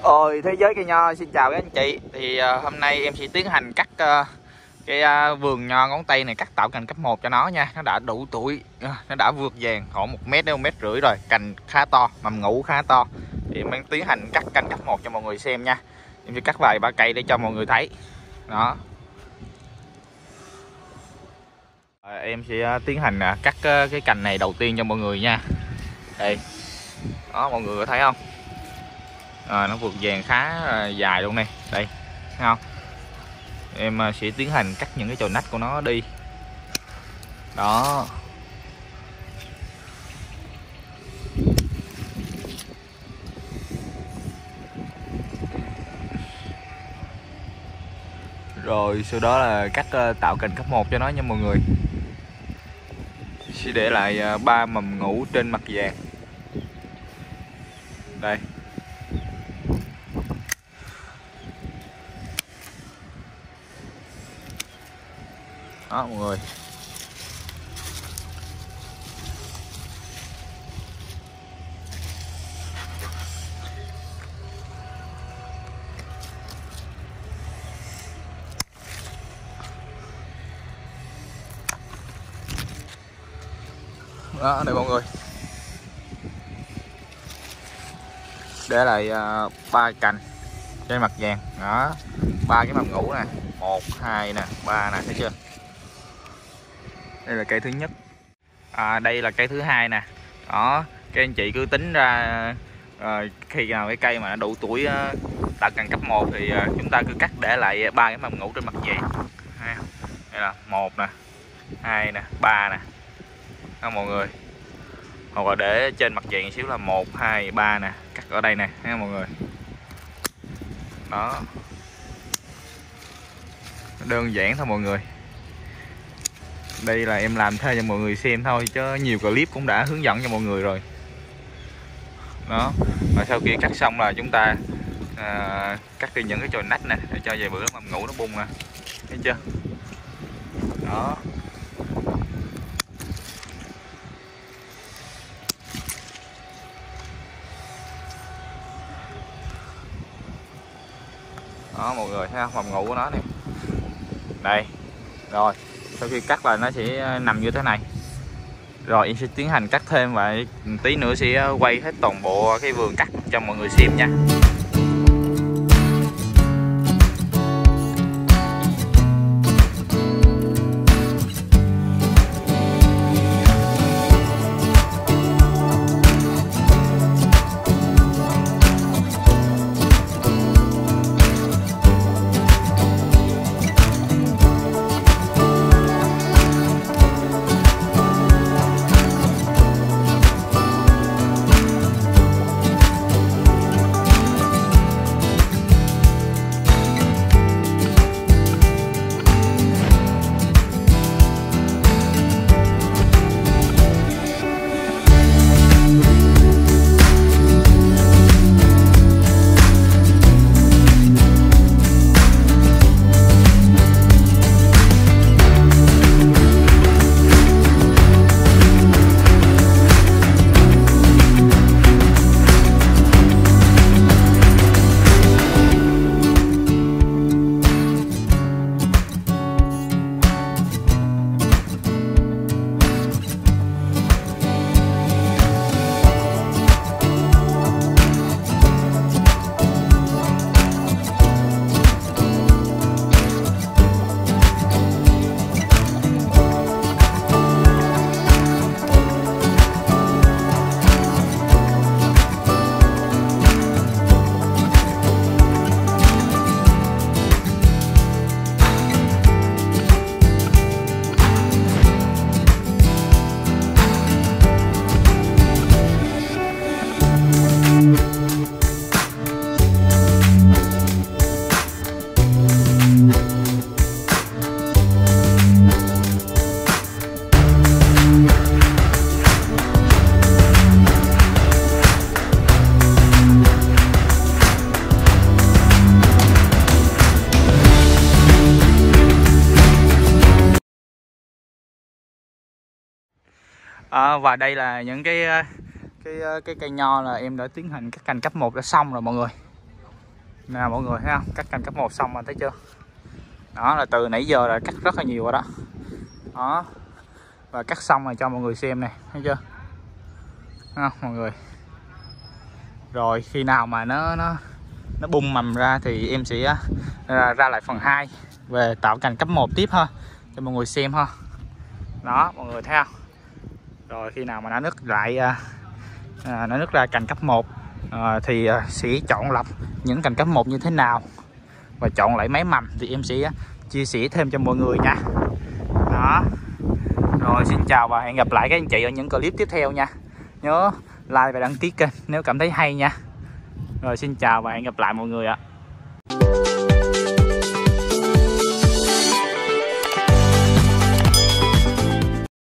Ôi thế giới cây nho, xin chào các anh chị. Thì hôm nay em sẽ tiến hành cắt cái vườn nho ngón tay này, cắt tạo cành cấp 1 cho nó nha. Nó đã đủ tuổi, nó đã vượt vàng khoảng 1 mét đến 1,5 mét rồi, cành khá to, mầm ngũ khá to. Thì em đang tiến hành cắt cành cấp 1 cho mọi người xem nha. Em sẽ cắt vài ba cây để cho mọi người thấy. Đó. Em sẽ tiến hành cắt cái cành này đầu tiên cho mọi người nha. Đây. Đó, mọi người có thấy không? Nó vượt vàng khá dài luôn này. Đây, thấy không? Em sẽ tiến hành cắt những cái chồi nách của nó đi. Đó. Rồi sau đó là cắt tạo cành cấp 1 cho nó nha mọi người. Sẽ để lại 3 mầm ngũ trên mặt vàng. Đây. Đó mọi người. Đó, đây mọi người. Để lại 3 cành trên mặt vàng. Đó, 3 cái mầm ngũ nè, 1, 2 nè, 3 nè, thấy chưa? Đây là cây thứ nhất. Đây là cây thứ hai nè. Đó, các anh chị cứ tính ra khi nào cái cây mà nó đủ tuổi tạo cành cấp 1 thì chúng ta cứ cắt để lại 3 cái mầm ngũ trên mặt vàng. Đây là 1 nè, 2 nè, 3 nè. Đó mọi người. Hoặc là để trên mặt vàng xíu là 1, 2, 3 nè, cắt ở đây nè, thấy mọi người. Đó. Đơn giản thôi mọi người. Đây là em làm thêm cho mọi người xem thôi, chứ nhiều clip cũng đã hướng dẫn cho mọi người rồi. Đó. Và sau khi cắt xong là chúng ta cắt đi những cái chồi nách nè, để cho vài bữa mầm ngũ nó bung nè. Thấy chưa? Đó. Đó mọi người thấy không? Mầm ngũ của nó nè. Đây. Rồi, sau khi cắt là nó sẽ nằm như thế này. Rồi em sẽ tiến hành cắt thêm và tí nữa sẽ quay hết toàn bộ cái vườn cắt cho mọi người xem nha. Và đây là những cái cây nho là em đã tiến hành cắt cành cấp 1 đã xong rồi mọi người. Nè mọi người thấy không, cắt cành cấp 1 xong rồi thấy chưa. Đó là từ nãy giờ là cắt rất là nhiều rồi đó. Đó. Và cắt xong rồi cho mọi người xem này, thấy chưa. Thấy không mọi người. Rồi khi nào mà nó bung mầm ra thì em sẽ ra lại phần 2 về tạo cành cấp 1 tiếp ha, cho mọi người xem ha. Đó mọi người thấy không. Rồi khi nào mà nó nứt lại nó nứt ra cành cấp 1 thì sẽ chọn lọc những cành cấp 1 như thế nào và chọn lại mấy mầm thì em sẽ chia sẻ thêm cho mọi người nha. Đó. Rồi xin chào và hẹn gặp lại các anh chị ở những clip tiếp theo nha. Nhớ like và đăng ký kênh nếu cảm thấy hay nha. Rồi xin chào và hẹn gặp lại mọi người ạ.